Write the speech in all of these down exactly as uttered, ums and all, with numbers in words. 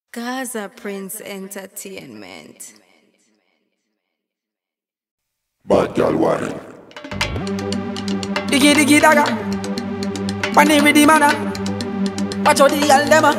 Gaza Prince Entertainment. Bad Gyal wine. Diggy diggy dagger, money with the manna. Watch out the gyal dema.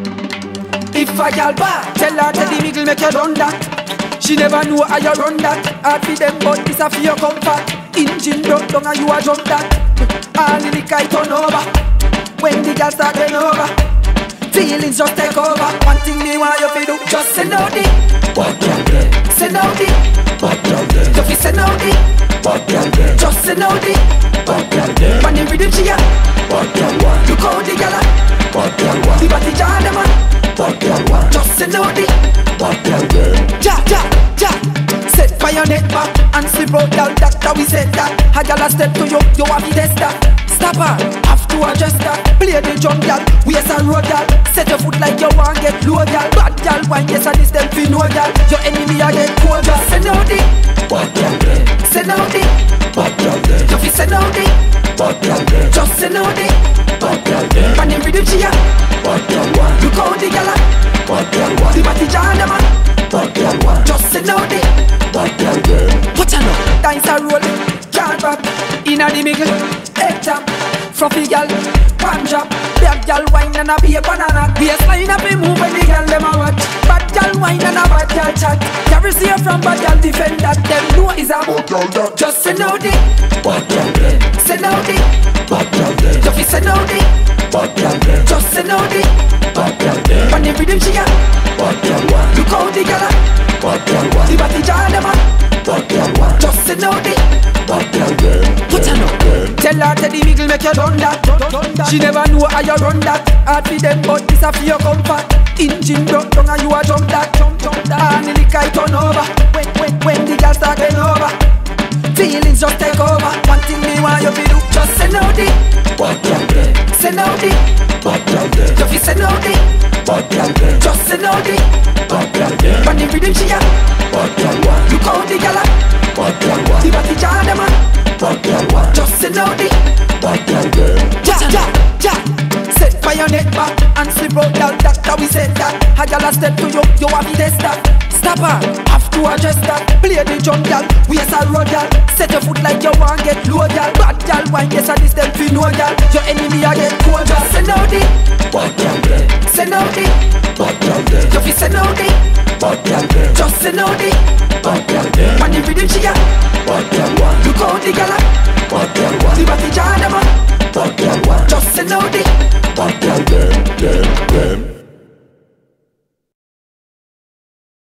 If a gyal bad, tell her to the middle make you run that. She never know how you run that. Hard for them but this a for your comfort. Engine broke down and you a jump that. All in the kite turn over. When the gyal start going over, feelings just take over. One thing me want you to do, just say no di. Bad Gyal there. Say no di. Bad Gyal there. You fi say no di. Bad Gyal there. Just say no di. Bad Gyal there. Money with the chia. Bad Gyal wine. You call the gyal. Bad Gyal wine. The body jar them man. Bad Gyal wine. Just say no di. Bad Gyal there. Ja ja ja. Set fire net back and slip out gyal. That's how we said that. A gyal a step to you, you have to test that. Stop her, have to adjust that. Play the drum gyal, waist and road gyal. Set your foot like you want get low gyal. Bad gyal wine, yes and this them fi know gyal. Your enemy a get cold gyal. Say no di. Bad Gyal there. Say no di. Bad Gyal there. You fi say no di. Bad Gyal there. Just say no di. Bad Gyal there. Money with the chia. Bad Gyal wine. You call the gyal. Bad Gyal The wine. body jar them man. Bad Gyal wine. Just say no di. Bad Gyal there. Watch out now. Dance a roll, can't back. Inna the middle, head tap. Fluffy gal, pan drop. Bad gal wine and a be a banana. Baseline up and move when the gal dem a watch. Bad gal wine and a bad gal chat. Carry see from bad gal defend that. Them know is a Bad Gyal there. just say no di. Bad Gyal there. Say no di. Bad Gyal there. You fi say no di. Bad Gyal there. Just say no di. Bad Gyal there. Money with them chia. Bad Gyal wine. You call the gal. Bad Gyal The wine. body jar dem a. Bad Gyal wine. Just say no di. Bad Gyal there. Watch out now. Tell her to the middle make you done that. She never know how you run that. Hard for them but this a for your comfort. Engine broke down and you a jump that. Jump jump that. And the kite turn over. When when when the girl start going over, feelings just take over. One thing me want you to do, just say no di. Bad Gyal there. Say no di. Bad Gyal there. You fi say no di. Bad Gyal there. Just say no di. Bad Gyal there. Money with them chia. Bad Gyal wine. You call the gyal. Bad Gyal The wine. body jar them man. Bad Gyal wine. Just say no di. Bad Gyal there. Ja, ja, ja. Set fire net back and slip out gyal. That's how we said that. A gyal a step to you, you have to test that. Stop her, have to adjust that. Play the drum gyal, waist and road gyal. Set your foot like you want get low gyal. Bad gyal wine, yes and this them fi know gyal. Your enemy a get cold gyal. Say no di. Bad Gyal there. Say no di. Bad Gyal there. You fi say no di. Bad Gyal there. Just say no di. Bad Gyal there. Money with them chia. Bad Gyal wine. You call the gyal. Bad Gyal The wine. body jar them man. Bad Gyal wine. Just say no di. Bad Gyal there. There. There.